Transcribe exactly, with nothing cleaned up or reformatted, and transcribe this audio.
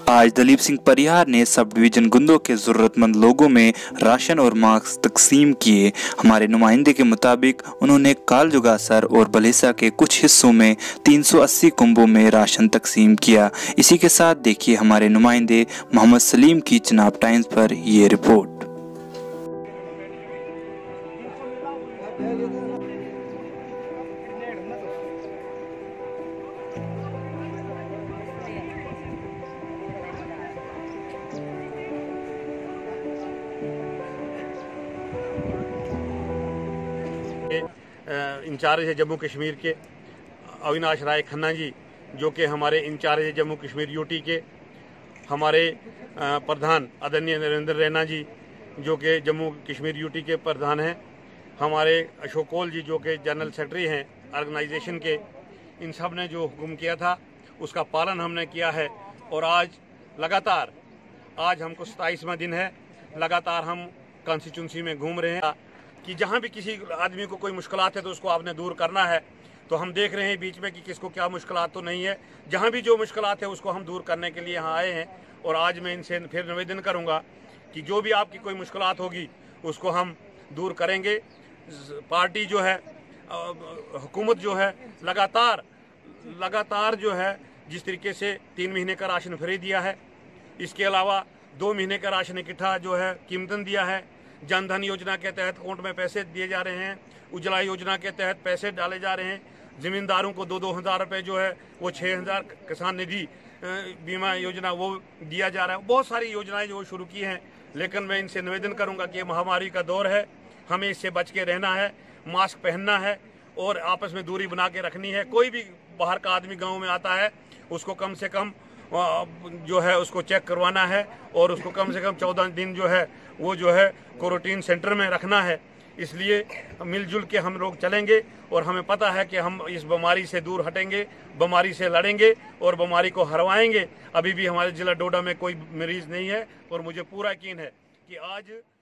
आज दलीप सिंह परिहार ने sub division गुंदों के ज़रूरतमंद लोगों में राशन और मास्क तकसीम किए। हमारे नुमाइंदे के मुताबिक उन्होंने कालजुगासर और बलेसा के कुछ हिस्सों में तीन सौ अस्सी कुंभों में राशन तकसीम किया। इसी के साथ देखिए हमारे नुमाइंदे मोहम्मद सलीम की चिनाब टाइम्स पर ये रिपोर्ट। इंचार्ज है जम्मू कश्मीर के अविनाश राय खन्ना जी, जो कि हमारे इंचार्ज है जम्मू कश्मीर यूटी के, हमारे प्रधान आदरणीय नरेंद्र रैना जी जो कि जम्मू कश्मीर यूटी के प्रधान हैं, हमारे अशोक कौल जी जो कि जनरल सेक्रेटरी हैं ऑर्गेनाइजेशन के। इन सब ने जो हुक्म किया था उसका पालन हमने किया है। और आज लगातार आज हमको सताईसवां दिन है, लगातार हम कॉन्स्टिट्यूंसी में घूम रहे हैं कि जहाँ भी किसी आदमी को कोई मुश्किलात है तो उसको आपने दूर करना है। तो हम देख रहे हैं बीच में कि किसको क्या मुश्किलात तो नहीं है। जहाँ भी जो मुश्किलात है उसको हम दूर करने के लिए यहाँ आए हैं। और आज मैं इनसे फिर निवेदन करूँगा कि जो भी आपकी कोई मुश्किलात होगी उसको हम दूर करेंगे। पार्टी जो है, हुकूमत जो है, लगातार लगातार जो है जिस तरीके से तीन महीने का राशन फ्री दिया है, इसके अलावा दो महीने का राशन इकट्ठा जो है कीमतन दिया है, जनधन योजना के तहत अकाउंट में पैसे दिए जा रहे हैं, उज्ज्वला योजना के तहत पैसे डाले जा रहे हैं, ज़मींदारों को दो दो हज़ार रुपये जो है वो छः हज़ार किसान निधि बीमा योजना वो दिया जा रहा है। बहुत सारी योजनाएं जो शुरू की हैं। लेकिन मैं इनसे निवेदन करूंगा कि ये महामारी का दौर है, हमें इससे बच के रहना है, मास्क पहनना है और आपस में दूरी बना के रखनी है। कोई भी बाहर का आदमी गाँव में आता है उसको कम से कम जो है उसको चेक करवाना है और उसको कम से कम चौदह दिन जो है वो जो है क्वारंटीन सेंटर में रखना है। इसलिए मिलजुल के हम लोग चलेंगे और हमें पता है कि हम इस बीमारी से दूर हटेंगे, बीमारी से लड़ेंगे और बीमारी को हरवाएंगे। अभी भी हमारे जिला डोडा में कोई मरीज नहीं है और मुझे पूरा यकीन है कि आज